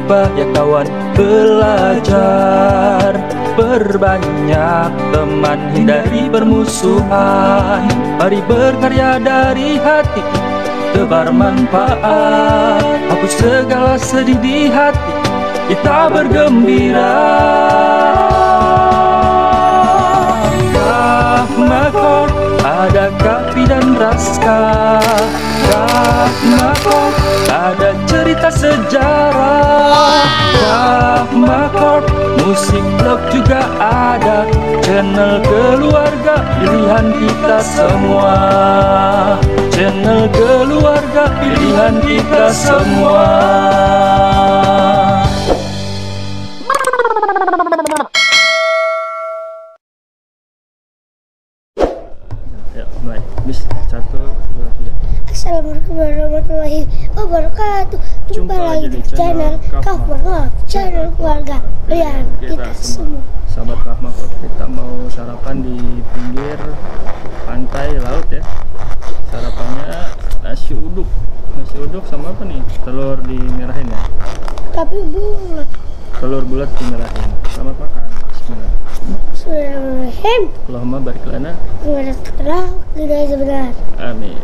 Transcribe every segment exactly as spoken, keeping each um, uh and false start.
lupa ya kawan, belajar berbanyak teman, hindari permusuhan. Mari berkarya dari hati, tebar manfaat. Hapus segala sedih di hati, kita bergembira. Rahmakor, ada Kapi dan Raska. Rahmakor, ada cerita sejarah. Rahmakor, musik blog juga ada. Channel keluarga pilihan kita semua. Channel keluarga pilihan kita semua. Ya, mulai. Bis, satu, dua, tiga. Assalamualaikum warahmatullahi wabarakatuh. Jumpa lagi di channel Rahmakor, channel keluarga pilihan kita semua. Sahabat Rahmakor, kita mau sarapan di pinggir pantai laut ya. Sarapannya nasi uduk. Nasi uduk sama apa nih? Telur dimerahin ya. Tapi bulat. Telur bulat dimerahin. Selamat makan. Bismillah. Bismillahirrahmanirrahim. Allahumma barik lana. Alhamdulillah, tidak sebenar. Amin.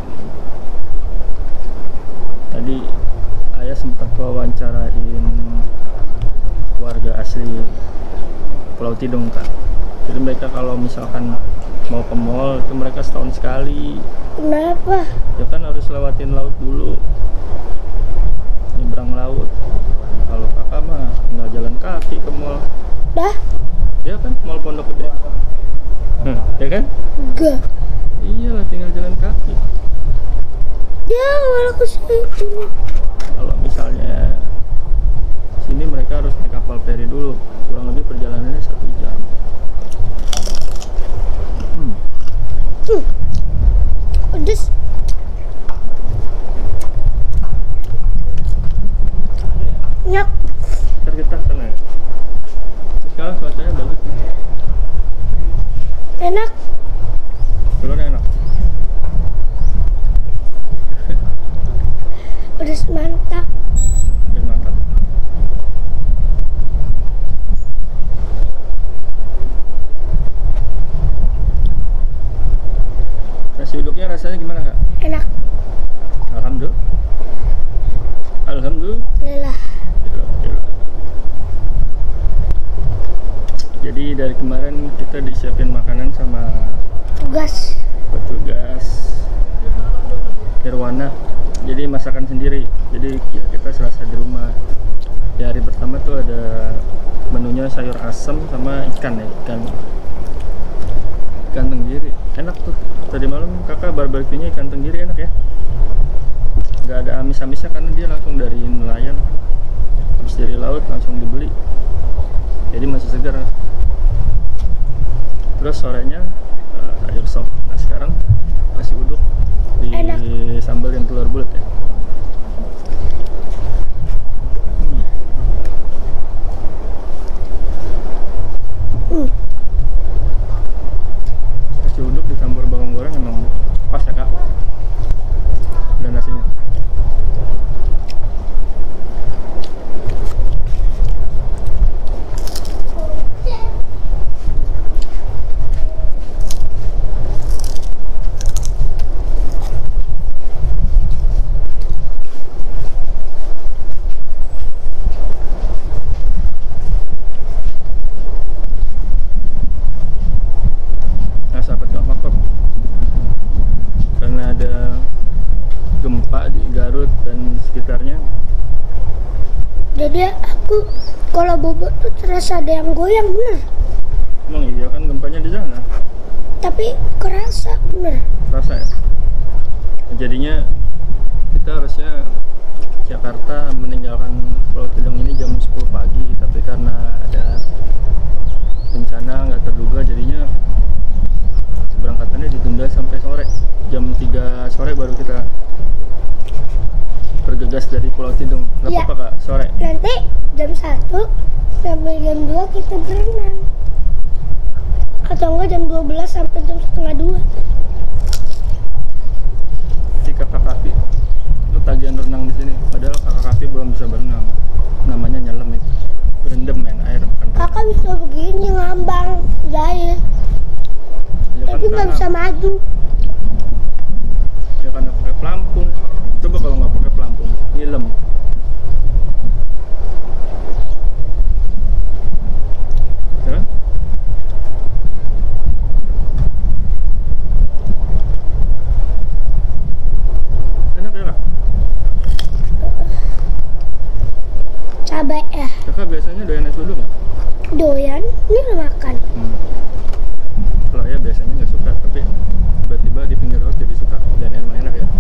Tadi ayah sempat wawancarain warga asli Pulau Tidung kan. Jadi mereka kalau misalkan mau ke mall itu mereka setahun sekali. Kenapa? Ya kan harus lewatin laut dulu, nyebrang laut. Kalau kakak mah tinggal jalan kaki ke mall. Dah? Ya kan, mall Pondok Gede. Hmm, ya kan? Enggak. Iyalah, tinggal jalan kaki. Ya, walau ke situ. Kalau misalnya sini mereka harus naik kapal feri dulu, kurang lebih perjalanannya satu jam. Hmm. Hmm. Pedes. Nyak. Ntar kita kena. Sekarang cuacanya bagus. Enak. Telurnya enak. Pedes mantap. Biar mantap. Nasi uduknya rasanya gimana kak? Enak. Alhamdulillah. Alhamdulillah. Lelah. Jadi dari kemarin kita disiapin makanan sama Tugas. petugas Nirwana. Jadi masakan sendiri. Jadi ya kita serasa di rumah. Di hari pertama tuh ada menunya sayur asem sama ikan ya, ikan ikan tenggiri. Enak tuh. Tadi malam kakak barbeque-nya ikan tenggiri enak ya. Nggak ada amis-amisnya karena dia langsung dari nelayan. Habis dari laut langsung dibeli. Jadi masih segar. Terus sorenya uh, sayur sop. Nah sekarang nasi uduk di Enak. sambal yang telur bulat ya. Hmm. Hmm. Nasi uduk dicampur bawang goreng emang pas ya kak. Dan nasinya. Nah sahabat Rahmakor, karena ada gempa di Garut dan sekitarnya. Jadi aku kalau bobo tuh terasa ada yang goyang bener. Emang iya kan gempanya di sana. Tapi kerasa bener. Rasa ya. Jadinya kita harusnya Jakarta meninggalkan Pulau Tidung ini jam sepuluh pagi, tapi karena ada bencana nggak terduga jadinya berangkatannya ditunda sampai sore. Jam tiga sore baru kita bergegas dari Pulau Tidung. Nggak Iya. apa-apa kak, sore. Nanti jam satu sampai jam dua kita berenang. Atau enggak jam dua belas sampai jam setengah dua. Si kakak Kapi, lu tagihan renang di sini. Padahal kakak Kapi belum bisa berenang. namanya nyelam itu, berendam main air makan. Kakak bisa begini ngambang jahil, Ya kan tapi nggak karena- bisa maju. Ya karena pakai pelampung. Coba kalau nggak pakai pelampung, nyelam. Ya kan? Enak ya, Kak? Cabai ya, Kakak biasanya doyan nasi uduk nggak? doyan, ini udah makan. Hmm. Kalau ya biasanya nggak suka, tapi tiba-tiba di pinggir laut jadi suka dan emang enak ya.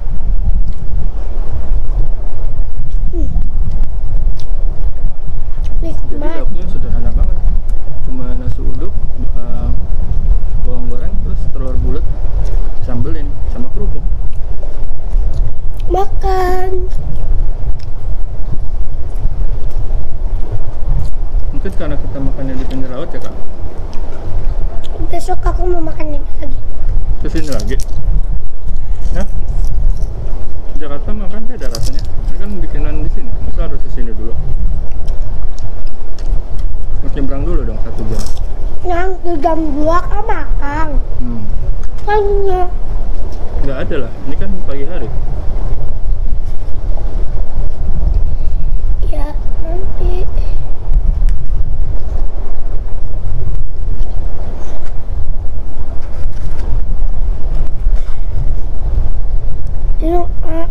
Jadi Nikmat. lauknya sederhana banget, cuma nasi uduk, uh, bawang goreng, terus telur bulat, sambelin sama kerupuk. Makan. Mungkin karena kita makannya di pinggir laut ya, Kak. Besok aku mau makan ini lagi. Kesini lagi. Ya. Jakarta makan beda rasanya. Ini kan bikinan di sini. Masa harus kesini dulu? Harus nyebrang dulu dong satu jam. Yang di jam dua kan makan. Hmm. Hanya Nggak ada lah. Ini kan pagi hari. ya nanti. Ini ah,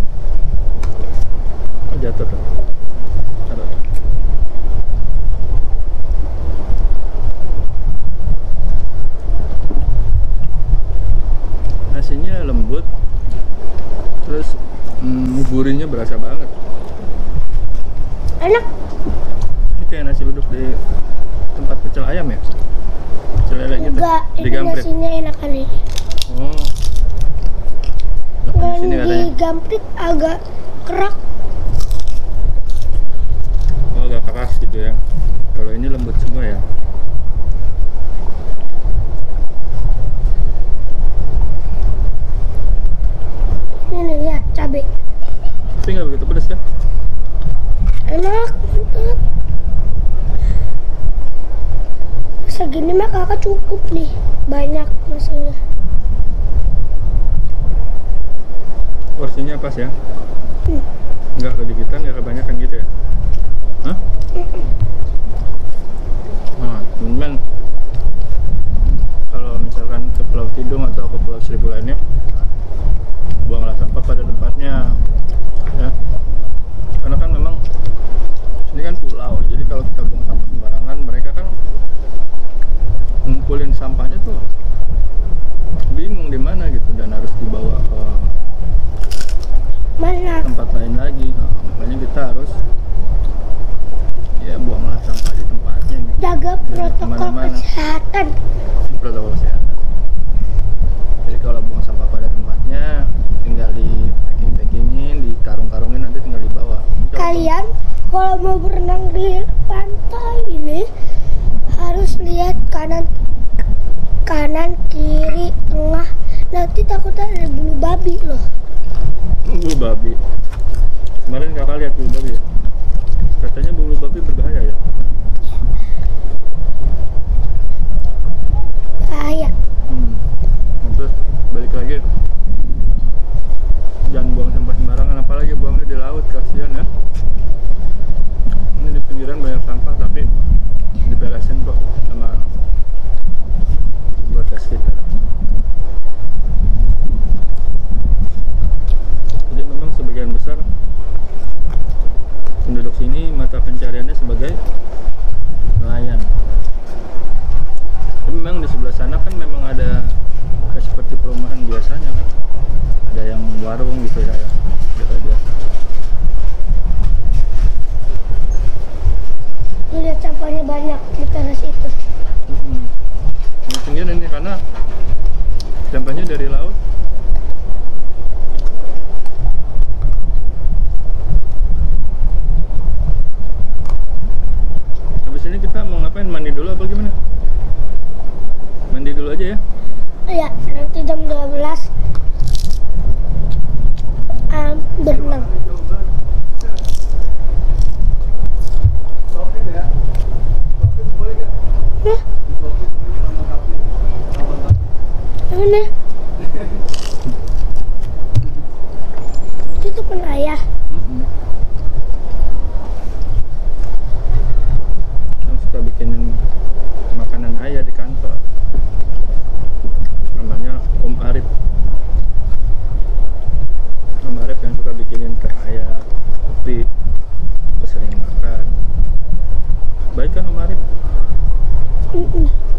Oh, jatuh tuh. Taruh. Nasinya lembut, terus mm, gurihnya berasa banget. enak. Ini kayak nasi uduk di tempat pecel ayam ya? Pecel lele gitu? Enggak, Di ini Gamprit? nasinya enak kali. Oh. Makan di Dan sini di katanya. Gamprit agak kerak. Oh, agak keras gitu ya. Kalau ini lembut semua ya. Ini nih ya cabai. Tapi nggak begitu pedas kan? Enak, mantap. Segini mah kakak cukup nih, banyak nasinya. Porsinya pas ya? Hmm. Nggak kedikitan, nggak kebanyakan gitu ya? Hah? Nah, teman-teman, kalau misalkan ke Pulau Tidung atau ke Pulau Seribu lainnya, buanglah sampah pada tempatnya, ya. Karena kan memang sini kan pulau, jadi kalau kita buang sampah sembarangan, mereka kan ngumpulin sampahnya tuh bingung di mana gitu, dan harus dibawa ke Mana? tempat lain lagi. Nah, makanya kita harus ya buanglah sampah di tempatnya gitu. Jaga protokol kemana-mana. kesehatan. Ini protokol kesehatan. Jadi kalau buang sampah pada tempatnya, tinggal di packing packingin, di karung-karungin, nanti tinggal dibawa. Ini kalau Kalian kalau mau berenang di pantai ini harus lihat kanan kanan kiri tengah, nanti takutnya ada bulu babi loh. buang- bulu babi. Kemarin kakak lihat bulu babi ya? Katanya bulu babi berbahaya ya? Bahaya. Hmm. Nah, terus balik lagi, jangan buang sampah sembarangan, apalagi buangnya di laut, kasihan ya. Ini di pinggiran banyak sampah tapi diberesin kok sama warga sekitar. Jadi memang sebagian besar penduduk sini mata pencariannya sebagai nelayan. Tapi memang di sebelah sana kan memang ada kayak seperti perumahan biasanya kan, ada yang warung gitu ya, yang biasa. Tuh lihat sampahnya banyak di teras itu. Mm-hmm. Di pinggir ini karena sampahnya dari laut. Habis ini kita mau ngapain? Mandi dulu apa gimana? Mandi dulu aja ya. Iya, nanti jam dua belas um, berenang. Nah, mana? Itu teman ayah. Yang suka bikinin makanan ayah di kantor. Namanya Om Arif. Om Arif yang suka bikinin teh ayah, kopi, sering makan. Baik kan Om Arif? Mm-mm.